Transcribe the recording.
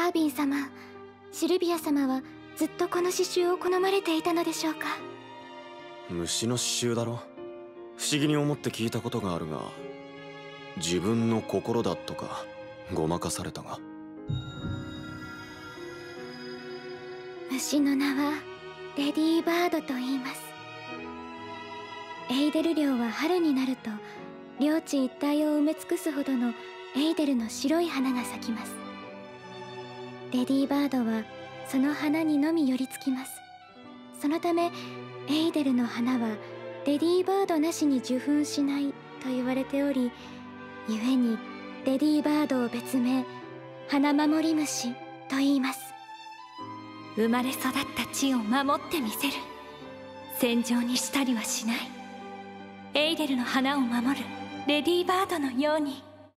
ービン様、シルビア様はずっとこの刺繍を好まれていたのでしょうか？ 虫の刺繍だろ。不思議に思って聞いたことがあるが、自分の心だとかごまかされたが。 虫の名はレディーバードと言います。エイデル領は春になると領地一帯を埋め尽くすほどのエイデルの白い花が咲きます。レディーバードはその花にのみ寄りつきます。そのためエイデルの花はレディーバードなしに受粉しないと言われており、故にレディーバードを別名花守り虫と言います。 生まれ育った地を守ってみせる。戦場にしたりはしない。エイデルの花を守るレディーバードのように。